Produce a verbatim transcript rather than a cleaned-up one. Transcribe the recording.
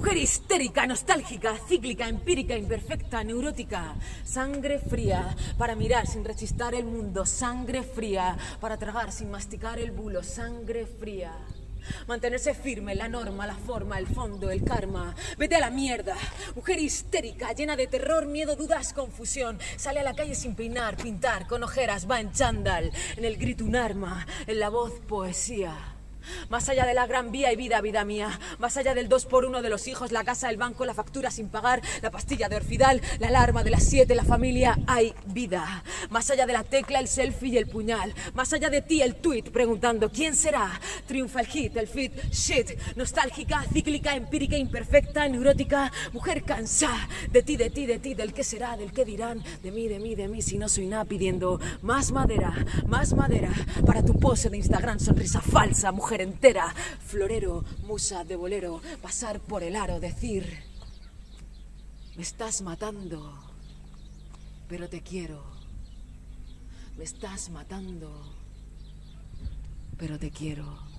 Mujer histérica, nostálgica, cíclica, empírica, imperfecta, neurótica. Sangre fría para mirar sin rechistar el mundo. Sangre fría para tragar sin masticar el bulo. Sangre fría. Mantenerse firme, la norma, la forma, el fondo, el karma. Vete a la mierda. Mujer histérica, llena de terror, miedo, dudas, confusión. Sale a la calle sin peinar, pintar, con ojeras, va en chándal. En el grito un arma, en la voz poesía. Más allá de la gran vía y vida, vida mía. Más allá del dos por uno de los hijos, la casa, el banco, la factura sin pagar, la pastilla de Orfidal, la alarma de las siete, la familia, hay vida. Más allá de la tecla, el selfie y el puñal. Más allá de ti, el tweet preguntando ¿quién será? Triunfa el hit, el fit, shit. Nostálgica, cíclica, empírica, imperfecta, neurótica. Mujer cansada de ti, de ti, de ti, del qué será, del qué dirán. De mí, de mí, de mí, si no soy nada, pidiendo más madera, más madera. Para tu pose de Instagram, sonrisa falsa, mujer entera, florero, musa de bolero, pasar por el aro, decir, me estás matando, pero te quiero, me estás matando, pero te quiero.